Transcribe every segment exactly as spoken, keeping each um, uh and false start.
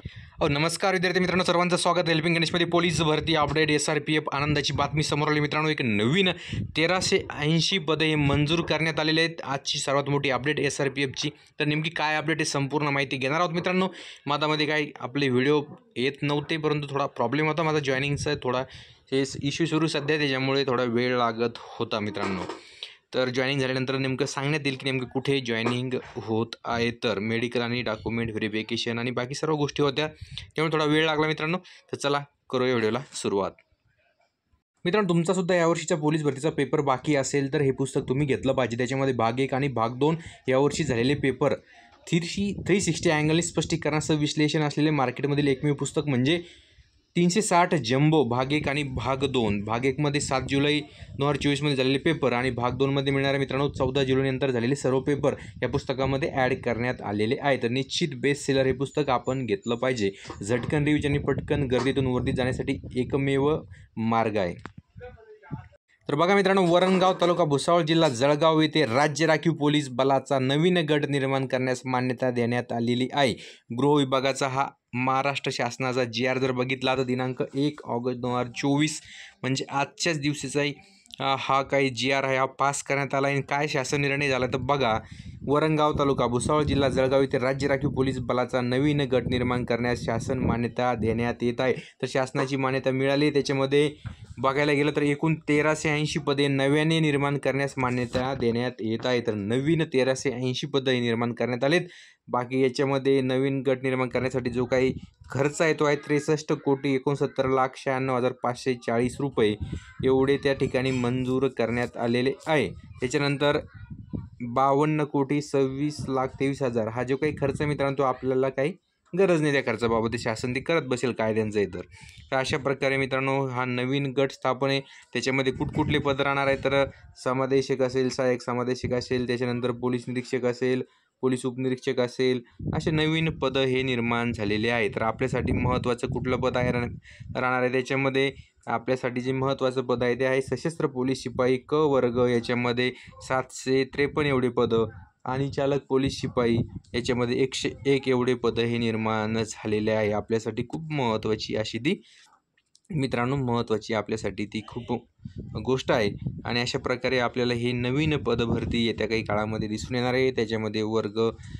हो नमस्कार विद्यार्थी मित्रांनो, सर्वांचं स्वागत. हेल्पिंग गणेशमध्ये पोलीस भरती update S R P F आनंदाची बातमी समोर आली मित्रांनो. एक नवीन तेराशे ऐंशी पदे हे मंजूर करण्यात आलेले आहेत. आजची सर्वात मोठी अपडेट एस आर पी एफची. तर नेमकी काय अपडेट आहे संपूर्ण माहिती घेणार आहोत मित्रांनो. मधामध्ये काही आपले व्हिडिओ येत नव्हते, परंतु थोडा प्रॉब्लेम होता माझा जॉईनिंगचा, थोडा हे इश्यू सुरू सध्या, त्याच्यामुळे थोडा वेळ लागत होता मित्रांनो. तर जॉईनिंग झाल्यानंतर नेमकं सांगण्यात येईल की नेमकं कुठे जॉईनिंग होत आहे. तर मेडिकल आणि डॉक्युमेंट व्हेरिफिकेशन आणि बाकी सर्व गोष्टी होत्या, त्यामुळे थोडा वेळ लागला मित्रांनो. तर चला करूया व्हिडिओला सुरुवात. मित्रांनो, तुमचा सुद्धा यावर्षीचा पोलीस भरतीचा पेपर बाकी असेल तर हे पुस्तक तुम्ही घेतलं पाहिजे. त्याच्यामध्ये भाग एक आणि भाग दोन यावर्षी झालेले पेपर थ्री थ्री सिक्स्टी अँगलनी स्पष्टीकरणासह विश्लेषण असलेले मार्केटमधील एकमेव पुस्तक म्हणजे तीनशे साठ जम्बो भाग एक आणि भाग दोन. भाग एकमध्ये सात जुलै दोन हजार चोवीसमध्ये झालेले पेपर आणि भाग दोनमध्ये मिळणारे मित्रांनो चौदा जुलैनंतर झालेले सर्व पेपर या पुस्तकामध्ये ॲड करण्यात आलेले आहे. तर निश्चित बेस्ट सेलर हे पुस्तक आपण घेतलं पाहिजे. झटकन रिव्हिजन आणि पटकन गर्दीतून वर्दीत जाण्यासाठी एकमेव मार्ग आहे. तर बघा मित्रांनो, वरणगाव तालुका भुसावळ जिल्हा जळगाव येथे राज्य राखीव पोलीस बलाचा नवीन गट निर्माण करण्यास मान्यता देण्यात आलेली आहे. गृह विभागाचा हा महाराष्ट्र शासनाचा जी आर जर बघितला तर दिनांक एक ऑगस्ट दोन हजार चोवीस म्हणजे आजच्याच दिवशीचाही हा काही जी आर आहे हा पास करण्यात आला आहे. काय शासन निर्णय झाला तर बघा, वरणगाव तालुका भुसावळ जिल्हा जळगाव येथे राज्य राखीव पोलीस बलाचा नवीन गट निर्माण करण्यास शासन मान्यता देण्यात येत आहे. तर शासनाची मान्यता मिळाली. त्याच्यामध्ये बघायला गेलं तर एकूण तेराशे ऐंशी पदे नव्याने निर्माण करण्यास मान्यता देण्यात येत आहे. तर नवीन तेराशे ऐंशी पदे निर्माण करण्यात आलेत. बाकी याच्यामध्ये नवीन गट निर्माण करण्यासाठी जो काही खर्च आहे तो आहे त्रेसष्ट कोटी एकोणसत्तर लाख शहाण्णव हजार पाचशे चाळीस रुपये एवढे त्या ठिकाणी मंजूर करण्यात आलेले आहे. त्याच्यानंतर बावन्न कोटी सव्वीस लाख तेवीस हजार हा जो काही खर्च मित्रांनो तो आपल्याला काही गरज नाही त्या खर्चाबाबत, शासन ते करत बसेल कायद्यांचं आहे. तर तर अशा प्रकारे मित्रांनो हा नवीन गट स्थापन आहे. त्याच्यामध्ये कुठकुठले पद राहणार आहे तर समादेशक असेल, सहाय्यक समादेशक असेल, त्याच्यानंतर पोलीस निरीक्षक असेल, पोलीस उपनिरीक्षक असेल, असे नवीन पदं हे निर्माण झालेले आहे. तर आपल्यासाठी महत्त्वाचं कुठलं पद आहे राहणार आहे त्याच्यामध्ये आपल्यासाठी जे महत्त्वाचं पद आहे ते आहे सशस्त्र पोलीस शिपाई क वर्ग. याच्यामध्ये सातशे त्रेपन्न एवढे पदं आणि चालक पोलीस शिपाई याच्यामध्ये एकशे एक एवढे पदं हे निर्माण झालेले आहे. आपल्यासाठी खूप महत्त्वाची अशी ती मित्रांनो महत्त्वाची आपल्यासाठी ती खूप गोष्ट आहे. आणि अशा प्रकारे आपल्याला हे नवीन पदभरती येत्या काही काळामध्ये दिसून येणार आहे. त्याच्यामध्ये वर्ग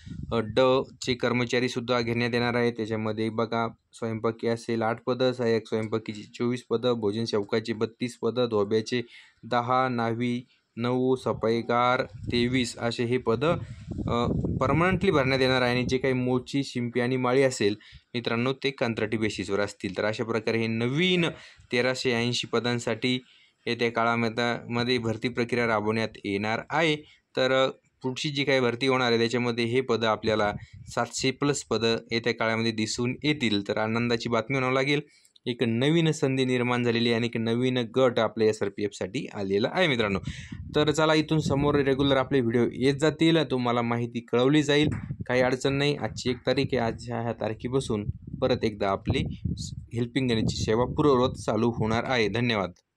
ड चे कर्मचारीसुद्धा घेण्यात येणार आहे. त्याच्यामध्ये बघा स्वयंपाकी असेल आठ पदं, सहाय्यक स्वयंपाकीची चोवीस पदं, भोजन सेवकाची बत्तीस पदं, धोब्याचे दहा, नाव्ही नऊ, सफाईगार तेवीस असे हे पदं परमनंटली भरण्यात येणार आहे. आणि जे काही मोची, शिंपी आणि माळी असेल मित्रांनो ते कंत्राटी बेसिसवर असतील. तर अशा प्रकारे हे नवीन तेराशे ऐंशी पदांसाठी येत्या काळामध्ये भरती प्रक्रिया राबवण्यात येणार आहे. तर पुढची जी काही भरती होणार आहे त्याच्यामध्ये हे पदं आपल्याला सातशे प्लस पदं येत्या काळामध्ये दिसून येतील. तर आनंदाची बातमी म्हणावं लागेल, एक नवीन संधी निर्माण झालेली आहे आणि एक नवीन गट आपल्या एस आर पी एफसाठी आलेला आहे मित्रांनो. तर चला इथून समोर रेग्युलर आपले व्हिडिओ येत जातील, तुम्हाला माहिती कळवली जाईल, काही अडचण नाही. आजची एक तारीख आहे, आज ह्या तारखेपासून परत एकदा आपली हेल्पिंग गणेशची सेवा पूर्ववत चालू होणार आहे. धन्यवाद.